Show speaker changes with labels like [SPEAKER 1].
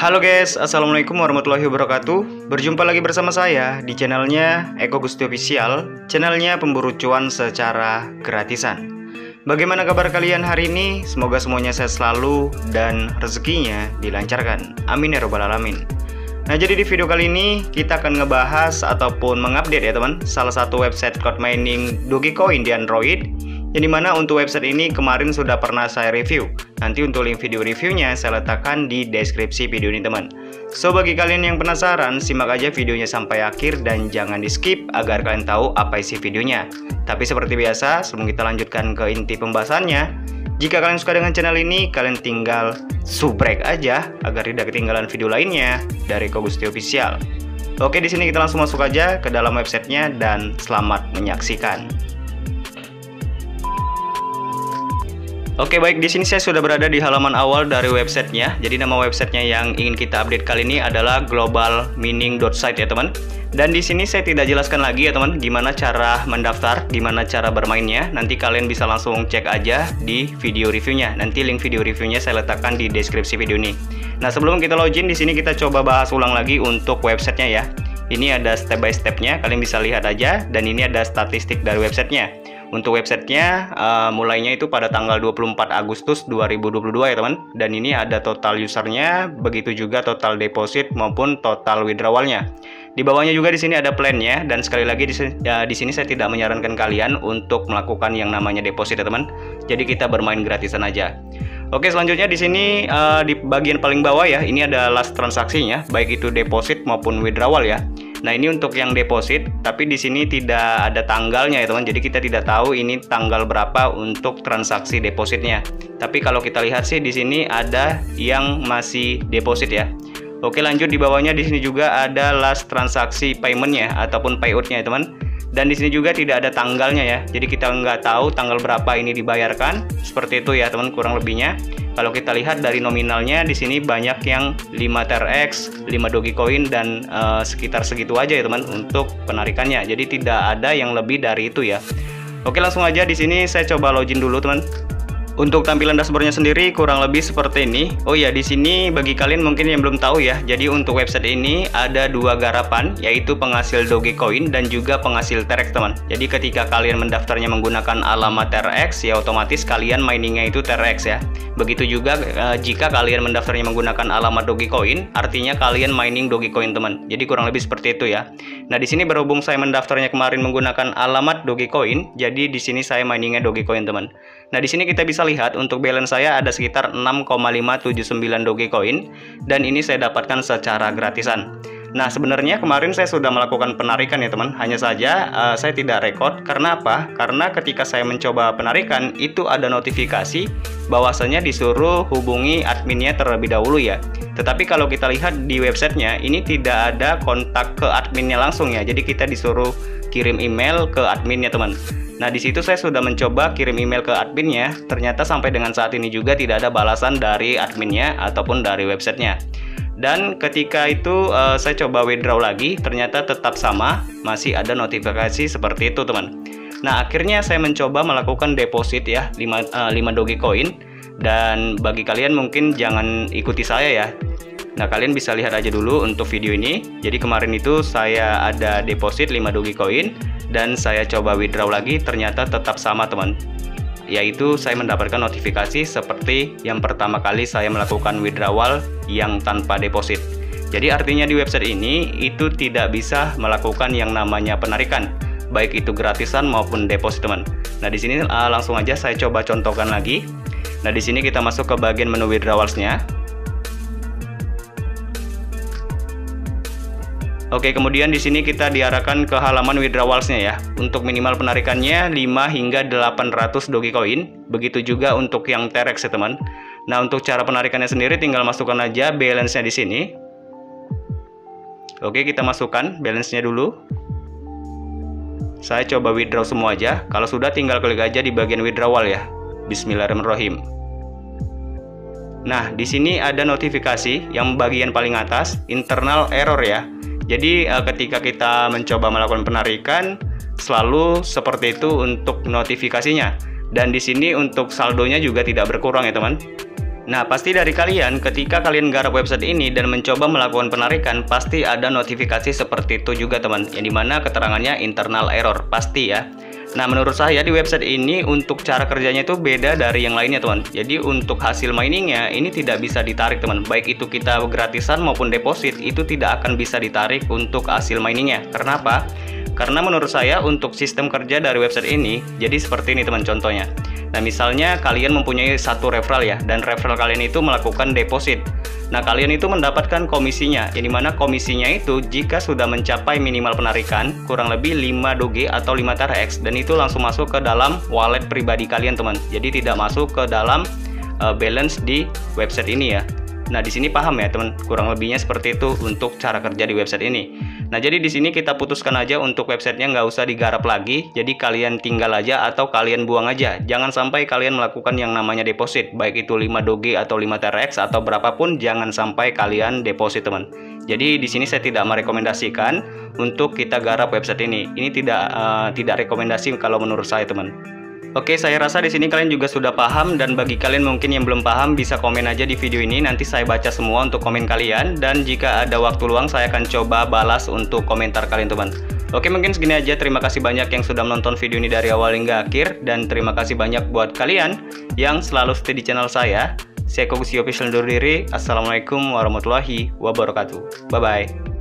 [SPEAKER 1] Halo guys, assalamualaikum warahmatullahi wabarakatuh. Berjumpa lagi bersama saya di channelnya Eko Gusti Official, channelnya pemburu cuan secara gratisan. Bagaimana kabar kalian hari ini? Semoga semuanya sehat selalu dan rezekinya dilancarkan. Amin ya robbal alamin. Nah, jadi di video kali ini kita akan ngebahas ataupun mengupdate ya teman, salah satu website cloud mining Dogecoin di Android. Yang dimana untuk website ini kemarin sudah pernah saya review. Nanti untuk link video reviewnya saya letakkan di deskripsi video ini teman. So bagi kalian yang penasaran, simak aja videonya sampai akhir dan jangan di skip agar kalian tahu apa isi videonya. Tapi seperti biasa, sebelum kita lanjutkan ke inti pembahasannya, jika kalian suka dengan channel ini, kalian tinggal subrek aja agar tidak ketinggalan video lainnya dari Eko Gusti Official. Oke, di sini kita langsung masuk aja ke dalam websitenya dan selamat menyaksikan. Oke, baik, di sini saya sudah berada di halaman awal dari websitenya. Jadi nama websitenya yang ingin kita update kali ini adalah globalmining.site ya teman. Dan di sini saya tidak jelaskan lagi ya teman, gimana cara mendaftar, gimana cara bermainnya. Nanti kalian bisa langsung cek aja di video reviewnya. Nanti link video reviewnya saya letakkan di deskripsi video ini. Nah, sebelum kita login di sini kita coba bahas ulang lagi untuk websitenya ya. Ini ada step by stepnya, kalian bisa lihat aja. Dan ini ada statistik dari websitenya. Untuk websitenya mulainya itu pada tanggal 24 Agustus 2022 ya teman. Dan ini ada total usernya, begitu juga total deposit maupun total withdrawalnya. Di bawahnya juga di sini ada plannya, dan sekali lagi di sini saya tidak menyarankan kalian untuk melakukan yang namanya deposit ya teman. Jadi kita bermain gratisan aja. Oke, selanjutnya di sini di bagian paling bawah ya, ini ada last transaksinya, baik itu deposit maupun withdrawal ya. Nah, ini untuk yang deposit, tapi di sini tidak ada tanggalnya ya teman. Jadi kita tidak tahu ini tanggal berapa untuk transaksi depositnya. Tapi kalau kita lihat sih di sini ada yang masih deposit ya. Oke, lanjut di bawahnya di sini juga ada last transaksi paymentnya ataupun payoutnya ya teman. Dan di sini juga tidak ada tanggalnya ya. Jadi kita nggak tahu tanggal berapa ini dibayarkan. Seperti itu ya teman, kurang lebihnya. Kalau kita lihat dari nominalnya di sini banyak yang 5 TRX, 5 Dogecoin dan sekitar segitu aja ya teman untuk penarikannya. Jadi tidak ada yang lebih dari itu ya. Oke, langsung aja di sini saya coba login dulu teman. Untuk tampilan dashboardnya sendiri kurang lebih seperti ini. Oh ya, di sini bagi kalian mungkin yang belum tahu ya. Jadi untuk website ini ada dua garapan, yaitu penghasil Dogecoin dan juga penghasil TRX teman. Jadi ketika kalian mendaftarnya menggunakan alamat TRX, ya otomatis kalian miningnya itu TRX ya. Begitu juga jika kalian mendaftarnya menggunakan alamat Dogecoin, artinya kalian mining Dogecoin teman. Jadi kurang lebih seperti itu ya. Nah, di sini berhubung saya mendaftarnya kemarin menggunakan alamat Dogecoin, jadi di sini saya miningnya Dogecoin teman. Nah, di sini kita bisa lihat untuk balance saya ada sekitar 6,579 Dogecoin dan ini saya dapatkan secara gratisan. Nah, sebenarnya kemarin saya sudah melakukan penarikan ya teman, hanya saja saya tidak record. Karena apa? Karena ketika saya mencoba penarikan itu ada notifikasi bahwasanya disuruh hubungi adminnya terlebih dahulu ya. Tetapi kalau kita lihat di websitenya ini tidak ada kontak ke adminnya langsung ya. Jadi kita disuruh kirim email ke adminnya teman. Nah, di situ saya sudah mencoba kirim email ke adminnya, ternyata sampai dengan saat ini juga tidak ada balasan dari adminnya ataupun dari websitenya. Dan ketika itu saya coba withdraw lagi, ternyata tetap sama, masih ada notifikasi seperti itu teman. Nah, akhirnya saya mencoba melakukan deposit ya 5 Dogecoin. Dan bagi kalian mungkin jangan ikuti saya ya. Nah, kalian bisa lihat aja dulu untuk video ini. Jadi kemarin itu saya ada deposit 5 Dogecoin dan saya coba withdraw lagi, ternyata tetap sama teman. Yaitu saya mendapatkan notifikasi seperti yang pertama kali saya melakukan withdrawal yang tanpa deposit. Jadi artinya di website ini itu tidak bisa melakukan yang namanya penarikan, baik itu gratisan maupun deposit teman. Nah, di sini langsung aja saya coba contohkan lagi. Nah, di sini kita masuk ke bagian menu withdrawalsnya. Oke, kemudian di sini kita diarahkan ke halaman withdrawalsnya ya. Untuk minimal penarikannya 5 hingga 800 Dogecoin. Begitu juga untuk yang TRX ya teman. Nah, untuk cara penarikannya sendiri tinggal masukkan aja balance-nya di sini. Oke, kita masukkan balance-nya dulu. Saya coba withdraw semua aja. Kalau sudah tinggal klik aja di bagian withdrawal ya. Bismillahirrahmanirrahim. Nah, di sini ada notifikasi yang bagian paling atas, internal error ya. Jadi ketika kita mencoba melakukan penarikan selalu seperti itu untuk notifikasinya. Dan di sini untuk saldonya juga tidak berkurang ya teman. Nah, pasti dari kalian ketika kalian garap website ini dan mencoba melakukan penarikan, pasti ada notifikasi seperti itu juga teman, yang dimana keterangannya internal error, pasti ya. Nah, menurut saya di website ini untuk cara kerjanya itu beda dari yang lainnya teman. Jadi untuk hasil miningnya ini tidak bisa ditarik teman, baik itu kita gratisan maupun deposit, itu tidak akan bisa ditarik untuk hasil miningnya. Karena apa? Karena menurut saya untuk sistem kerja dari website ini, jadi seperti ini teman contohnya. Nah, misalnya kalian mempunyai satu referral ya, dan referral kalian itu melakukan deposit. Nah, kalian itu mendapatkan komisinya, yang dimana komisinya itu jika sudah mencapai minimal penarikan kurang lebih 5 Doge atau 5 TRX, dan itu langsung masuk ke dalam wallet pribadi kalian teman. Jadi tidak masuk ke dalam balance di website ini ya. Nah, di sini paham ya teman, kurang lebihnya seperti itu untuk cara kerja di website ini. Nah, jadi di sini kita putuskan aja untuk websitenya nggak usah digarap lagi, jadi kalian tinggal aja atau kalian buang aja. Jangan sampai kalian melakukan yang namanya deposit, baik itu 5 Doge atau 5 TRX atau berapapun, jangan sampai kalian deposit teman. Jadi di sini saya tidak merekomendasikan untuk kita garap website ini. Ini tidak rekomendasi kalau menurut saya teman. Oke, saya rasa di sini kalian juga sudah paham, dan bagi kalian mungkin yang belum paham bisa komen aja di video ini, nanti saya baca semua untuk komen kalian, dan jika ada waktu luang saya akan coba balas untuk komentar kalian teman. Oke, mungkin segini aja. Terima kasih banyak yang sudah menonton video ini dari awal hingga akhir, dan terima kasih banyak buat kalian yang selalu stay di channel saya. Saya Kogusi Official undur diri. Assalamualaikum warahmatullahi wabarakatuh. Bye bye.